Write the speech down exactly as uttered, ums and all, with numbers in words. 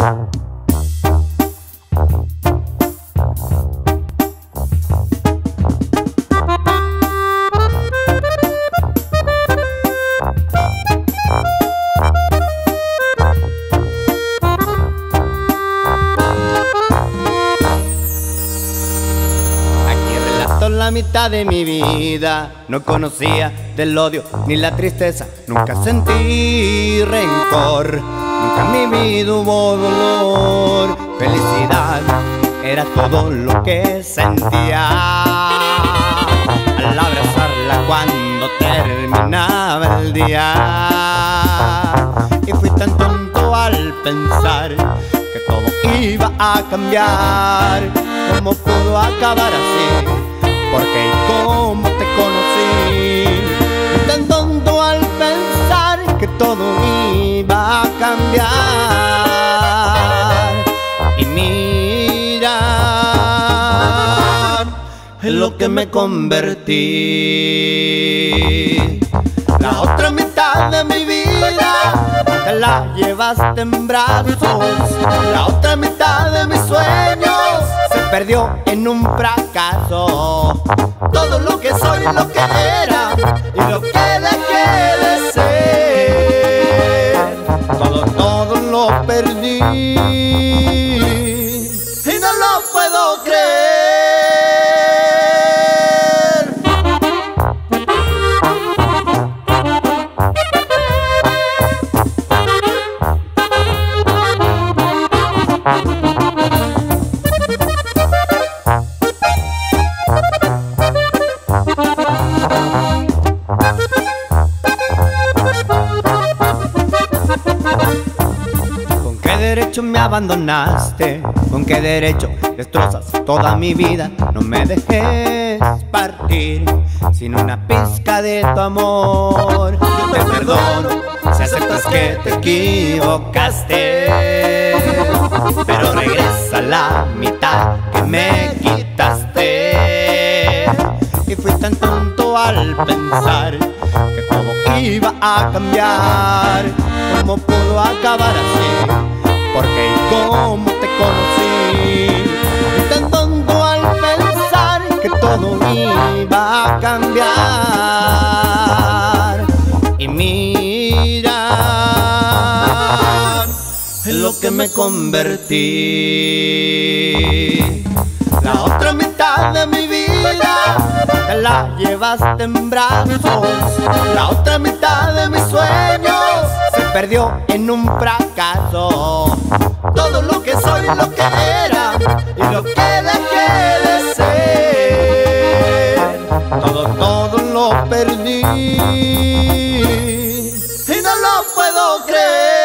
La mitad de mi vida no conocía del odio ni la tristeza, nunca sentí rencor, nunca en mi vida hubo dolor. Felicidad era todo lo que sentía al abrazarla cuando terminaba el día. Y fui tan tonto al pensar que todo iba a cambiar. ¿Cómo pudo acabar así? Porque y cómo te conocí. Tan tonto al pensar que todo iba a cambiar. Y mira en lo que me convertí. La otra mitad de mi vida te la llevaste en brazos. La otra mitad de mis sueños se perdió en un fracaso. Todo lo que soy, lo que era y lo que dejé de ser, todo, todo lo perdí y no lo puedo creer. ¿Con qué derecho me abandonaste? ¿Con qué derecho destrozas toda mi vida? No me dejes partir sin una pizca de tu amor. Yo te perdono si aceptas que te equivocaste, pero regresa la mitad que me quitaste. Y fui tan tonto al pensar que todo iba a cambiar. ¿Cómo pudo acabar así? Porque y cómo te conocí. Y tan tonto al pensar que todo iba a cambiar. Y mira en lo que me convertí. La otra mitad de mi vida te la llevaste en brazos. La otra mitad de mis sueños se perdió en un fracaso. Todo lo que soy, lo que era y lo que dejé de ser, todo, todo lo perdí y no lo puedo creer.